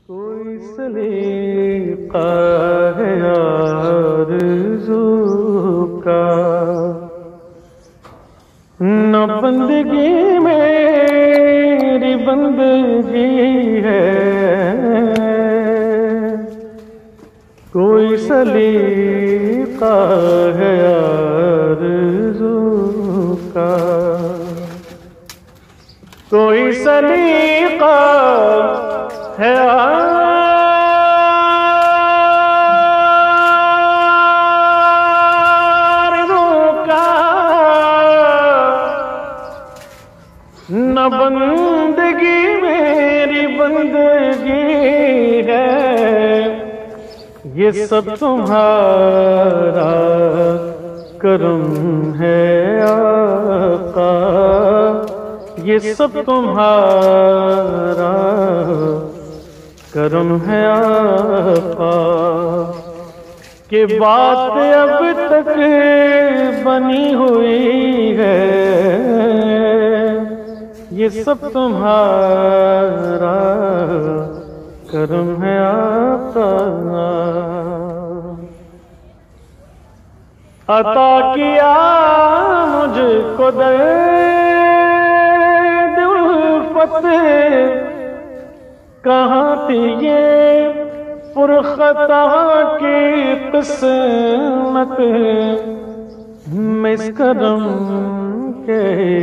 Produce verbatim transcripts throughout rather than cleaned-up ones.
कोई सलीका है आरज़ू का, न बंदगी मेरी बंदगी है। कोई सलीका है आरज़ू का, कोई सलीका है आरज़ू का, न बंदगी मेरी बंदगी है। ये सब तुम्हारा करम है आका, ये सब तुम्हारा करम है आका। कि बात अब तक बनी हुई है, ये सब तुम्हारा करम है आका। अता किया मुझको दर्द उल्फत, कहाँ थी ये पुरखता की किस्मत। मैं इस करम के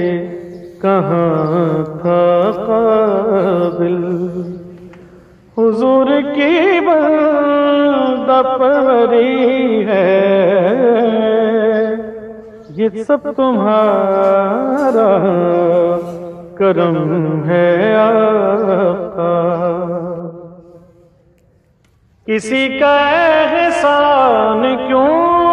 कहाँ था काबिल, हुजूर की बंदा परवरी है। ये सब तुम्हारा करम है आका। किसी का एहसान क्यों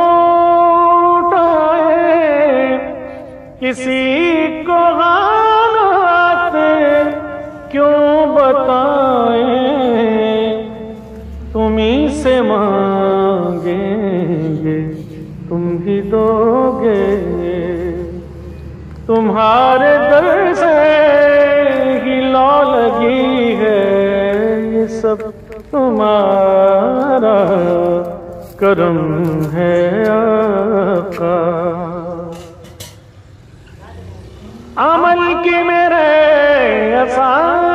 उठाए, किसी को हालात क्यों बताए। तुम्हीं से मांगेंगे तुम ही दोगे, तुम्हारे दर से ही लौ लगी है। ये सब तुम्हारा करम है आका। अमल की मेरे आसान